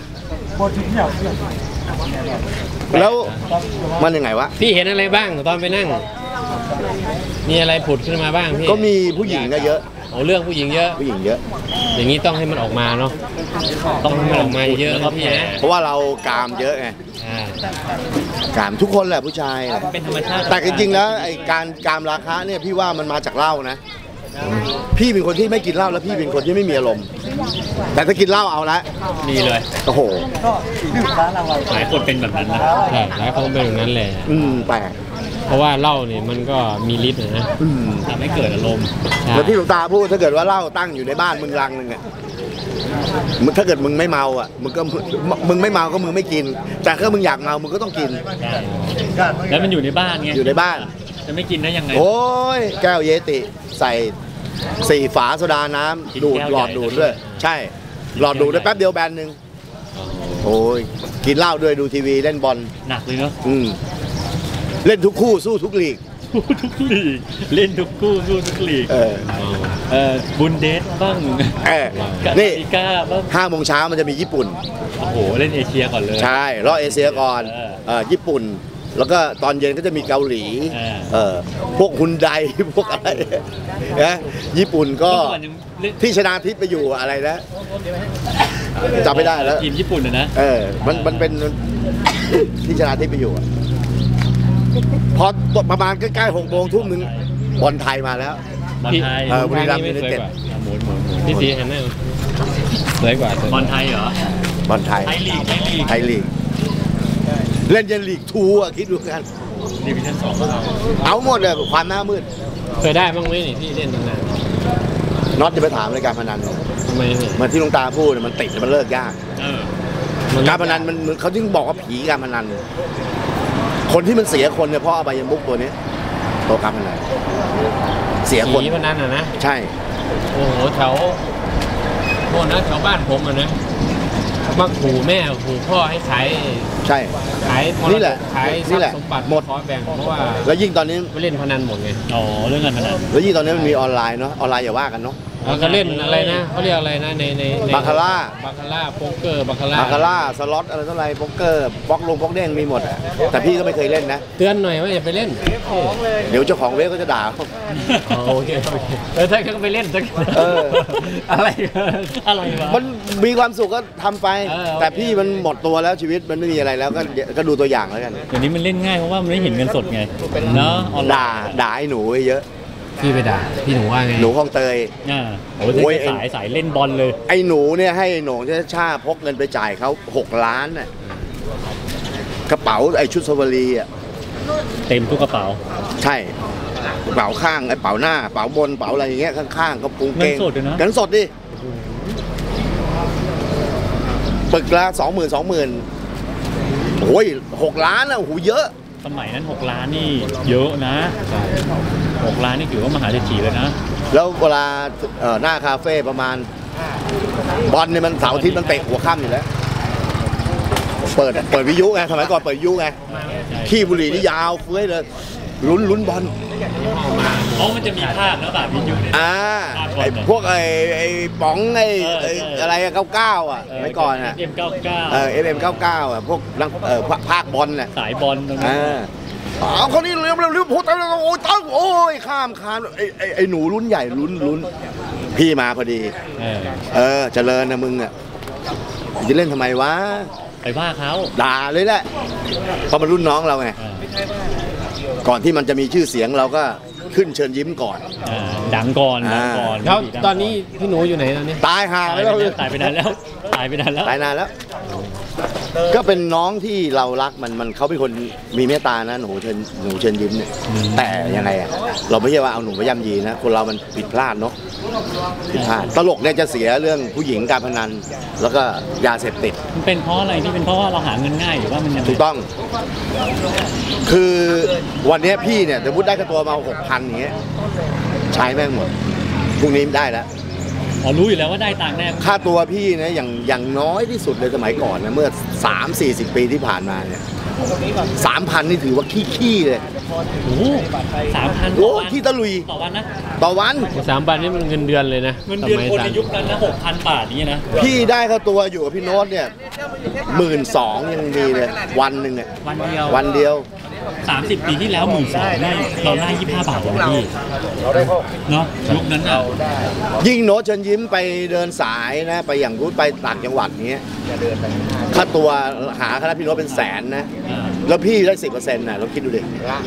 แล้วมันยังไงวะพี่เห็นอะไรบ้างตอนไปนั่งมีอะไรผุดขึ้นมาบ้างพี่ก็มีผู้หญิงก็เยอะเรื่องผู้หญิงเยอะอย่างนี้ต้องให้มันออกมาเนาะต้องให้มันออกมาเยอะครับพี่นะเพราะว่าเรากามเยอะไงกามทุกคนแหละผู้ชายเป็นธรรมชาติแต่จริงๆแล้วไอ้การกามราคะเนี่ยพี่ว่ามันมาจากเหล้านะพี่เป็นคนที่ไม่กินเหล้าแล้วพี่เป็นคนที่ไม่มีอารมณ์แต่ถ้ากินเหล้าเอาละมีเลยโอ้โหหลายคนเป็นแบบนั้นนะใช่หลายคนเป็นแบบนั้นแหละแปลกเพราะว่าเหล้าเนี่ยมันก็มีฤทธิ์นะทำให้เกิดอารมณ์แล้วที่หลวงตาพูดถ้าเกิดว่าเหล้าตั้งอยู่ในบ้านมึงลังนึงอ่ะถ้าเกิดมึงไม่เมาอ่ะมึงไม่เมาก็มึงไม่กินแต่ถ้ามึงอยากเมามึงก็ต้องกินแล้วมันอยู่ในบ้านไงอยู่ในบ้านจะไม่กินได้ยังไงโอ้ยแก้วเยติใส่4 ฝาโซดาน้ำดูดหลอดดูดด้วยใช่หลอดดูดได้แป๊บเดียวแบนหนึ่งโอ้ยกินเหล้าด้วยดูทีวีเล่นบอลหนักเลยเนาะเล่นทุกคู่สู้ทุกลีกเล่นทุกคู่สู้ทุกลีกบุนเดสบ้างนี่ก้าบ้าง 5 โมงเช้ามันจะมีญี่ปุ่นโอ้โหเล่นเอเชียก่อนเลยใช่รอบเอเชียก่อนญี่ปุ่นแล้วก็ตอนเย็นก็จะมีเกาหลีพวกฮุนไดพวกอะไรนะญี่ปุ่นก็ที่ชนาทิพย์ไปอยู่อะไรนะจำไม่ได้แล้วทีมญี่ปุ่นนะมันเป็นที่ชนาทิพย์ไปอยู่พอประมาณใกล้ๆ6 โมงทุ่มหนึ่งบอลไทยมาแล้วบอลไทยบุรีรัมย์ยูไนเต็ดพี่สีหันหน้าสวยกว่าบอลไทยเหรอบอลไทยไทยลีกเล่นยันลีก2อ่ะคิดดูกันดิวิชั่น 2 เอาหมดเลยความหน้ามืดเคยได้บ้างไหมนี่ที่เล่นนานน็อตจะไปถามรายการพนันทำไมมันที่ลุงตาพูดมันติดมันเลิกยากการพนันมันเขาจึงบอกว่าผีการพนันคนที่มันเสียคนเนี่ยเพราะอบายมุกตัวนี้ตัวการพนันเสียคนผีพนันนะใช่โอ้โหแถวโน่นนะแถวบ้านผมนะมาขู่แม่ขู่พ่อให้ขายใช่ขายนี่แหละขายทรัพย์สมบัติหมดขอแบ่งเพราะว่าแล้วยิ่งตอนนี้ไม่เล่นพนันหมดไงเรื่องการพนันแล้วยิ่งตอนนี้มันมีออนไลน์เนาะออนไลน์อย่าว่ากันเนาะเขาเล่นอะไรนะเขาเรียกอะไรนะในบาคาร่าโป๊กเกอร์บาคาร่าสล็อตอะไรต่ออะไรโป๊กเกอร์บล็อกลงบล็อกเด้งมีหมดแต่พี่ก็ไม่เคยเล่นนะเตือนหน่อยว่าอย่าไปเล่นเดี๋ยวเจ้าของเว็บก็จะด่าโอเคถ้าเขาไปเล่นอะไรวะมันมีความสุขก็ทำไปแต่พี่มันหมดตัวแล้วชีวิตมันไม่มีอะไรแล้วก็ดูตัวอย่างแล้วกันเดี๋ยวนี้มันเล่นง่ายเพราะว่ามันไม่เห็นเงินสดไงเนาะด่าไอ้หนูเยอะพี่ไปด่าพี่หนูว่าไงหนูคลองเตยโอ้ยสายเล่นบอลเลยไอ้หนูเนี่ยให้หนูชาพกเงินไปจ่ายเขา6 ล้านน่ะกระเป๋าไอ้ชุดสวรีอ่ะเต็มทุกกระเป๋าใช่กระเป๋าข้างไอ้เป๋าหน้าเป๋าบนเป๋าอะไรอย่างเงี้ยข้างๆก็ปุงเก่งเงินสดเลยนะเงินสดดิปึกละ20,000โอ้ย6 ล้านอ่ะโอ้โหเยอะสมัยนั้น6 ล้านนี่เยอะนะ6 ล้านนี่ถือว่ามหาเศรษฐีเลยนะแล้วเวลาหน้าคาเฟ่ประมาณบอลเนี่ยมันเสาร์อาทิตย์มันเตะหัวค่ำอยู่แล้วเปิดวิทยุไงสมัยก่อนเปิดวิทยุไงขี้บุหรี่นี่ยาวเฟ้ยเลยลุ้นบอลมันจะมีภาพนะแบบวิทยุไอ้พวกไอ้ป๋องไอ้อะไร99อ่ะไม่ก่อนอ่ะFM99อ่ะพวกภาคบอลน่ะสายบอลตรงนั้นเอาคนนี้เร็วพูดตามโอ้ยตั้งโอ้ยข้ามไอ้หนูรุ่นใหญ่ลุ้นพี่มาพอดีเจริญนะมึงอ่ะจะเล่นทำไมวะไปว่าเขาด่าเลยแหละเพราะมันรุ่นน้องเราไงก่อนที่มันจะมีชื่อเสียงเราก็ขึ้นเชิญยิ้มก่อนดังก่อนแล้วตอนนี้พี่หนูอยู่ไหนตอนนี้ตายห่าแล้วตายไปนานแล้วตายนานแล้วก็เป็นน้องที่เรารักมันเขาเป็นคนมีเมตตานะหนูเชิญยิ้มเนี่ยแต่ยังไงอ่ะเราไม่ใช่ว่าเอาหนูไปย่ำยีนะคนเรามันผิดพลาดเนาะผิดพลาดตลกเนี่ยจะเสียเรื่องผู้หญิงการพนันแล้วก็ยาเสพติดมันเป็นเพราะอะไรนี่เป็นเพราะว่าเราหาเงินง่ายหรือว่ามันถูกต้องคือวันนี้พี่เนี่ยสมมติได้ค่าตัวมา6,000อย่างเงี้ยใช้แม่งหมดพรุ่งนี้ได้แล้วรู้อยู่แล้วว่าได้ตังค์แน่ค่าตัวพี่นะอย่างน้อยที่สุดในสมัยก่อนนะเมื่อ 3-40 ปีที่ผ่านมาเนี่ย 3,000 นี่ถือว่าขี้เลยโอ้3,000 โอ้ขี้ตะลุยต่อวันนะต่อวัน 3,000 นี่มันเงินเดือนเลยนะเงินเดือนคนในยุคนั้นนะ 6,000 บาทนี่นะพี่ได้ค่าตัวอยู่กับพี่โน้ตเนี่ย12,000ยังมีเลยวันหนึ่งอ่ะวันเดียว 30 ปีที่แล้ว12,000ได้เราได้25 บาทนะพี่เนาะยุคนั้นอ่ะยิ่งโน้ตเชิญยิ้มไปเดินสายนะไปอย่างรู้ไปต่างจังหวัดเงี้ยค่าตัวหาคณะพี่โน้ตเป็นแสนนะแล้วพี่ได้ 10% นะเราคิดดูดิ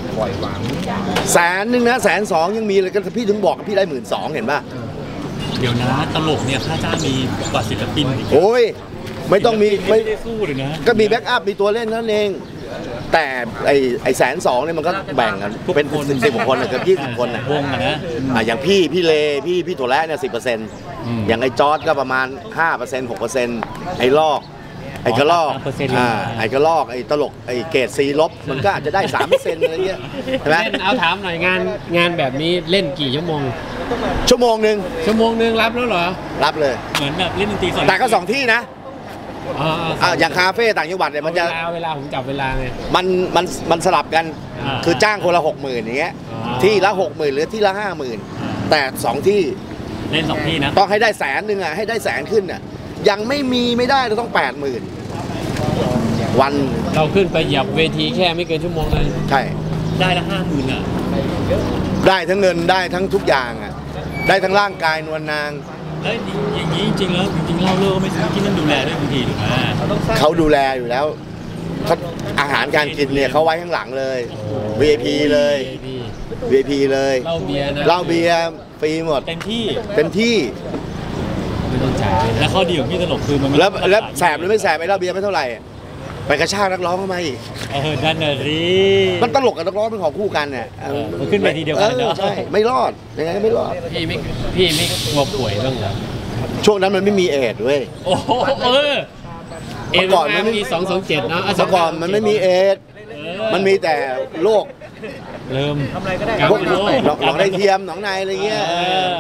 100,000นะ120,000ยังมีเลยก็พี่ถึงบอกพี่ได้12,000เห็นป่ะเดี๋ยวนะตลกเนี่ยค่าจ้างมีกว่าศิลปินโอ้ยไม่ต้องมีไม่ได้สู้เลยนะก็มีแบ็กอัพมีตัวเล่นนั่นเองแต่ไอ้120,000เนี่ยมันก็แบ่งกันเป็น10 คนเกือบ20 คนนะวงนะอย่างพี่เลพี่ถั่วแระเนี่ย 10% อย่างไอ้จอร์จก็ประมาณ 5% 6%ไอ้ลอกไอ้กระลอกไอ้กระลอกไอ้ตลกไอ้เกรด C ลบมันก็อาจจะได้ 3% อะไรเงี้ยใช่ไหมเอาถามหน่อยงานแบบนี้เล่นกี่ชั่วโมงชั่วโมงนึงรับแล้วเหรอรับเลยเหมือนแบบเล่นดนตรีสดแต่ก็2ที่นะอย่างคาเฟ่ต่างจังหวัดเนี่ยมันจะเวลาผมจับเวลาไงมันสลับกันคือจ้างคนละ 60,000 อย่างเงี้ยที่ละ 60,000 หรือที่ละ 50,000แต่2ที่เล่น2ที่นะต้องให้ได้100,000อ่ะให้ได้100,000ขึ้นอ่ะยังไม่ได้เราต้อง 80,000 วันเราขึ้นไปเหยียบเวทีแค่ไม่เกินชั่วโมงเลยใช่ได้ละ50,000อ่ะได้ทั้งเงินได้ทั้งทุกอย่างอ่ะได้ทั้งร่างกายนวลนางแล้วอย่างนี้จริงๆแล้วจริงๆเล่าเลิกก็ไม่ซื้อกินต้องดูแลด้วยบางทีถูกไหมเขาดูแลอยู่แล้วเขาอาหารการกินเนี่ยเขาไว้ข้างหลังเลย VIP เลย VIP เลยเหล้าเบียร์นะเหล้าเบียร์ฟรีหมดเต็มที่เต็มที่ไม่ต้องจ่ายเลยนะและข้อดีของพี่ตลกคือมันไม่แล้วแสบหรือไม่แสบไอ้เหล้าเบียร์ไม่เท่าไหร่ไปกระชากนักร้องเข้ามาอีกนั่นน่ะสิมันตลกกับนักร้องเป็นของคู่กันเนี่ยมันขึ้นเวทีเดียวกันเนอะใช่ไม่รอดยังไงก็ไม่รอดพี่ไม่กลัวป่วยบ้างเหรอช่วงนั้นมันไม่มีเอดส์เว้ยโอ้โหเอ็เมื่อก่อนมันไม่มี227เนาะเมื่อก่อนมันไม่มีเอดส์มันมีแต่โรคเริ่มพวกหนองในเทียมหนองในอะไรเงี้ย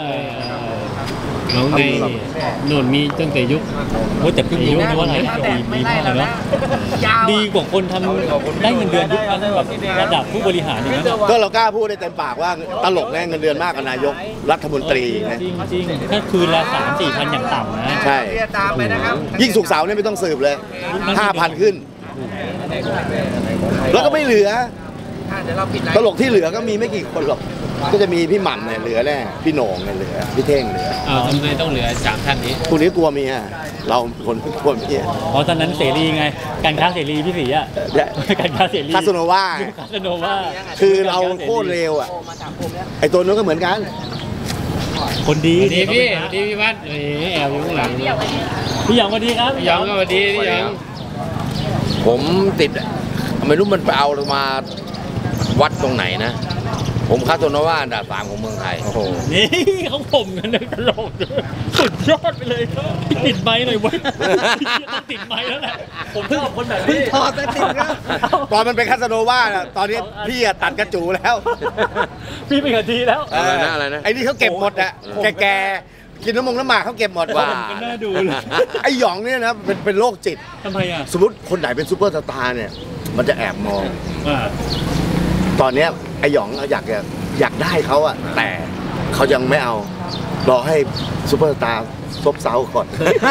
น้องในโน่นมีตั้งแต่ยุคโอ้แต่เพิ่งรู้นะว่าอะไรดีมากเลยเนาะดีกว่าคนทำได้เงินเดือนยุคนั้นแบบระดับผู้บริหารอย่างนั้นก็เรากล้าพูดได้เต็มปากว่าตลกแน่เงินเดือนมากกว่านายกรัฐมนตรีนะจริงๆถ้าคืนละ3-4 พันอย่างต่ำนะใช่ยิ่งสุกร์เสาร์เนี่ยไม่ต้องสืบเลย 5,000 ขึ้น แล้วก็ไม่เหลือตลกที่เหลือก็มีไม่กี่คนหรอกก็จะมีพี่หม่ำเนี่ยเหลือแน่พี่โหน่งเนี่ยเหลือพี่เท่งเหลือทำไมต้องเหลือ3ท่านนี้พวกนี้กลัวเมียเราคนกลัวเมียเพราะตอนนั้นเสรีไงการค้าเสรีพี่ศรีอ่ะการค้าเสรีคาสโนว่าคาสโนว่าคือเราโคตรเร็วอ่ะไอตัวนู้นก็เหมือนกันคนดีดีพี่วัดแอบอยู่ข้างหลังพี่หยองสวัสดีครับพี่หยองก็สวัสดีพี่หยองผมติดไม่รู้มันไปเอามาวัดตรงไหนนะ ผมคาโตโนวาอันดับ3ของเมืองไทยนี่เขาผมกันเลยตลกสุดยอดไปเลยติดไม้หน่อยเว้ยต้องติดไม้แล้วแหละผมชอบคนแบบนี้พอแต่ติดนะตอนมันเป็นคาสโนว่าน่ะตอนนี้พี่อะตัดกระจูแล้วพี่เป็นกะทีแล้วอะไรนะไอ้นี่เขาเก็บหมดอะแกกินน้ำหมากเขาเก็บหมดว่าก็น่าดูเลยไอ้หยองเนี่ยนะเป็นโรคจิตทำไมอ่ะสมมติคนไหนเป็นซูเปอร์สตาร์เนี่ยมันจะแอบมอง ตอนเนี้ยไอ้หยองอยากได้เขาอะแต่เขายังไม่เอารอให้ซูเปอร์สตาร์ซบเซาก่อน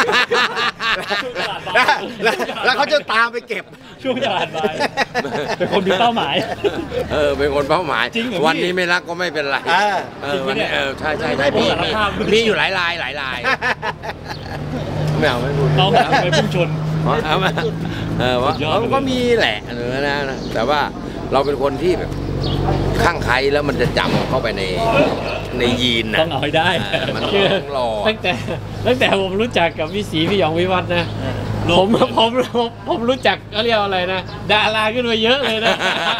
แล้วเขาจะตามไปเก็บช่วงตลาดวายเป็นคนมีเป้าหมายเป็นคนเป้าหมายจริงเหรอพี่วันนี้ไม่รักก็ไม่เป็นไร วันนี้ใช่มีอยู่หลายลายไม่เอาไม่พูดเป้าหมายไปพุ่งชนเอามาว่าสุดยอดเลยก็มีแหละนะแต่ว่าเราเป็นคนที่แบบข้างใครแล้วมันจะจำเข้าไปในยีนนะต้องเอาให้ได้มันคือต้องรอตั้งแต่ผมรู้จักกับพี่ศรีพี่หยองวิวัฒน์นะผมรู้จักเขาเรียกอะไรนะดาราขึ้นมาเยอะเลยนะ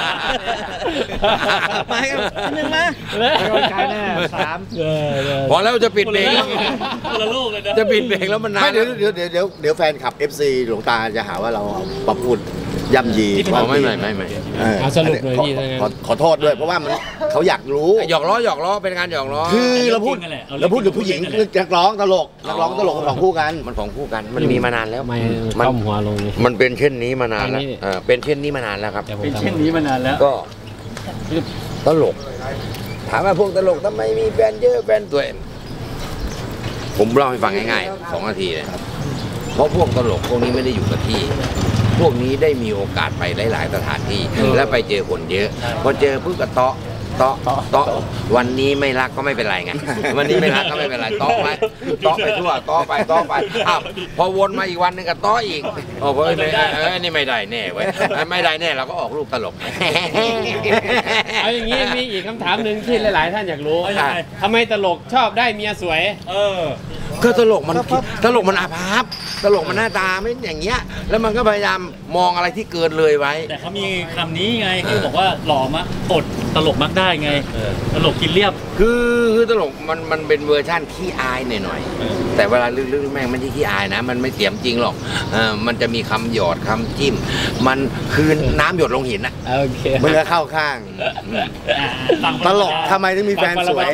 มาครับนึงมาโดนใครแน่3 พอแล้วจะปิดเบรกแล้วคนละโลกเลยนะจะปิดเบรกแล้วมันนานไม่เดี๋ยวแฟนคลับ FC หลวงตาจะหาว่าเรามาพูดย่ำยีไม่เอาสรุปเลยพี่ถ้างั้นขอโทษด้วยเพราะว่าเขาอยากรู้หยอกล้อเป็นการหยอกล้อคือเราพูดถึงผู้หญิงนักร้องตลกของคู่กันมันของคู่กันมันมีมานานแล้วไม่ต้มหัวลงนี่มันเป็นเช่นนี้มานานแล้วอันนี้เป็นเช่นนี้มานานแล้วครับแต่ผมเป็นทำเช่นนี้มานานแล้วก็ตลก ถามว่าพวกตลกทำไมมีแฟนเยอะแฟนตัวเองผมเล่าให้ฟังง่ายๆ2 นาทีเลยเพราะพวกตลกพวกนี้ไม่ได้อยู่กับที่ พวกนี้ได้มีโอกาสไปหลายๆสถานที่ และไปเจอคนเยอะ พอเจอปุ๊บก็เตาะวันนี้ไม่รักก็ไม่เป็นไรไง วันนี้ไม่รักก็ไม่เป็นไรเตาะไปทั่วเตาะไปอ้าวพอวนมาอีกวันนึงก็เตาะอีกโอ้ยนี่ไม่ได้แน่เว้ยไม่ได้แน่เราก็ออกลูกตลกเอาอย่างนี้มีอีกคำถามหนึ่งที่หลายๆท่านอยากรู้ทำไมตลกชอบได้เมียสวยก็ตลกมันอาภัพตลกมันหน้าตาไม่อย่างเงี้ยแล้วมันก็พยายามมองอะไรที่เกินเลยไว้แต่เขามีคำนี้ไงที่บอกว่าหล่อมากอดตลกมักได้ไงตลกกินเรียบคือตลกมันเป็นเวอร์ชั่นขี้อายหน่อยๆแต่เวลาลึกๆแม่งไม่ใช่ขี้อายนะมันไม่เสียมจริงหรอกมันจะมีคำหยอดคำจิ้มมันคือน้ำหยดลงหินนะโอเคมึงก็เข้าข้าง ตลกทำไมถึงมีแฟนสวย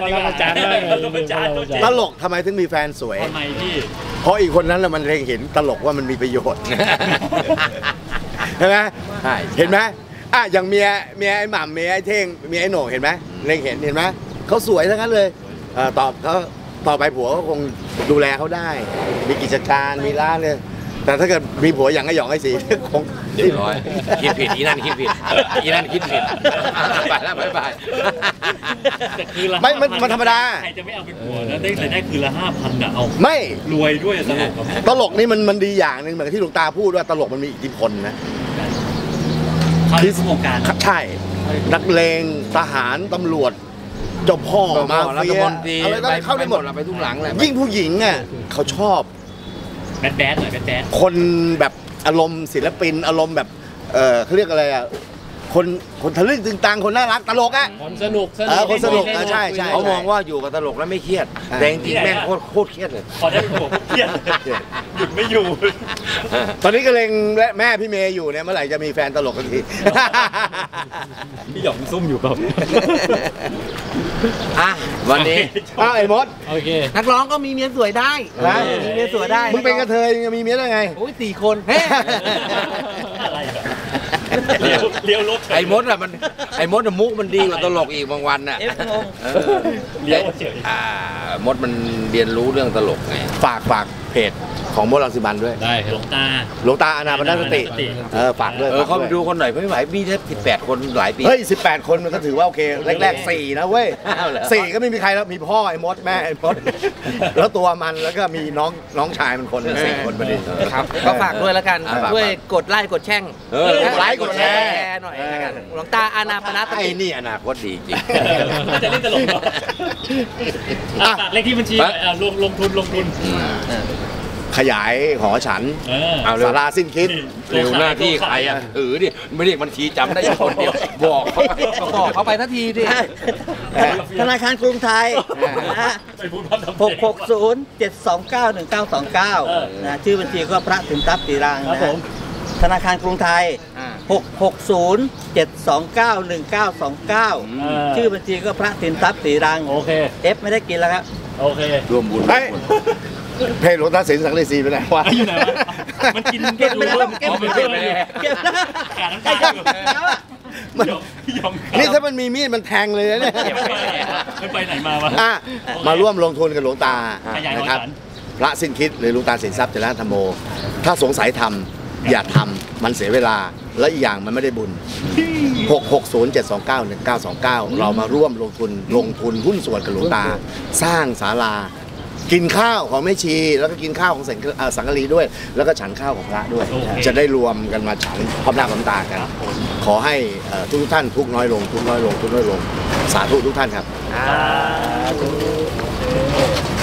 ตลกทำไมถึงมีแฟนสวยทำไมพี่เพราะอีกคนนั้นมันเล็งเห็นตลกว่ามันมีประโยชน์ ใช่ไหมใช่เห็นไหมอย่างเมียไอ้หม่ำเมียไอ้เท่งเมียไอ้โหน่งเห็นไหมเล็งเห็นไหมเขาสวยทั้งนั้นเลยต่อไปผัวก็คงดูแลเขาได้ มีกิจการมีร้านเลยแต่ถ้าเกิดมีผัวอย่างไอ้หยองไอ้สีคงเรียบร้อยคิดผิดอีนั่นคิดผิดอีนั่นคิดผิดไปแล้วบายแต่คือละไม่มันธรรมดาใครจะไม่เอาเป็นผัวนะได้รายได้คือละ 5,000อ่ะเอาไม่รวยด้วยตลกกับตลกนี่มันดีอย่างหนึ่งเหมือนที่หลวงตาพูดว่าตลกมันมีอิทธิพลนะเขาที่วงการใช่นักเลงทหารตำรวจเจ้าพ่อมารัฐเฟียมนตรีอะไรก็เข้าได้หมดไปทุกหลังเลยยิ่งผู้หญิงอ่ะเขาชอบแบดหน่อยแบดคนแบบอารมณ์ศิลปินอารมณ์แบบเขาเรียกอะไรอ่ะคนทะลึ่งตึงตังคนน่ารักตลกอ่ะคนสนุกคนสนุกใช่เขามองว่าอยู่กับตลกแล้วไม่เครียดแต่จริงๆแม่งโคตรเครียดเลยพอได้เป็นผัวเครียดหยุดไม่อยู่ตอนนี้ก็เล็งและแม่พี่เมย์อยู่เนี่ยเมื่อไหร่จะมีแฟนตลกกันทีพี่หยองซุ่มอยู่กับอ่ะวันนี้อ้าวไอ้มดโอเคนักร้องก็มีเมียสวยได้นะมีเมียสวยได้มึงเป็นกระเทยยังมีเมียได้ไงโอ้ย4 คนเฮ้อะไรแบบเลี้ยวรถไอ้มดอะมันไอ้มดอะมุกมันดีกว่าตลกอีกบางวันน่ะเลี้ยวเฉยมดมันเรียนรู้เรื่องตลกไงฝากเพจของมดรังสิมันด้วยได้คหลรับวงตาหลวงตาอนาปนสติฝากด้วยเข้าไปดูคนหน่อยไม่ไหวมีแค่18 คนหลายปีเฮ้ย18 คนมันก็ถือว่าโอเคแรกๆ4นะเว้ย4ก็ไม่มีใครแล้วมีพ่อไอ้มดแม่ไอ้มดแล้วตัวมันแล้วก็มีน้องชายมันคน4 คนพอดีครับก็ฝากด้วยแล้วกันฝากด้วยกดไลค์กดแช่งกดไลค์กดแชร์หน่อยแล้วกันหลวงตาอานาปนสไอ้ตินี่อนาคตดีจริงน่าจะเล่นตลกเนาะเลขที่บัญชีลงทุนขยายหอฉันเอาเร็วศาลาสิ้นคิดเร็วหน้าที่ใครอ่ะถือดิไม่เรียกบัญชีจำได้อยู่คนเดียวบอกเขาบอกเขาไปทันทีดิธนาคารกรุงไทยนะไปพูดพร่ำทำเพลง 660-729-1929นะชื่อบัญชีก็พระสินทรัพย์ตีรังครับนะผมธนาคารกรุงไทย 660-729-1929 ชื่อบัญชีก็พระสินทรัพย์ตีรังโอเคไม่ได้กินแล้วครับโอเครวมบุญเฮ้ยเพจหลวงตาสินสังเลสีไปไหนวะอยู่ไหนวะมันกินเก็บไปแล้วเก็บไปแล้วเก็บแล้วขาดน้ำตาอยู่พี่ยอมนี่ถ้ามันมีมีดมันแทงเลยนะเนี่ยมันไปไหนมาวะมาร่วมลงทุนกับหลวงตาขยายหอนะครับฉันพระสิ้นคิดหรือหลวงตาสินทรัพย์เจริญธรรมโม ถ้าสงสัยทำอย่าทำมันเสียเวลาและอีกอย่างมันไม่ได้บุญ 660-729-1929 เรามาร่วมลงทุนหุ้นส่วนกับหลวงตา สร้างศาลา กินข้าวของแม่ชี แล้วก็กินข้าวของสังฆลีด้วย แล้วก็ฉันข้าวของพระด้วย จะได้รวมกันมาฉันพร้อมหน้าพร้อมตากัน ขอให้ทุกท่านทุกน้อยลง ทุกน้อยลง สาธุทุกท่านครับอ่า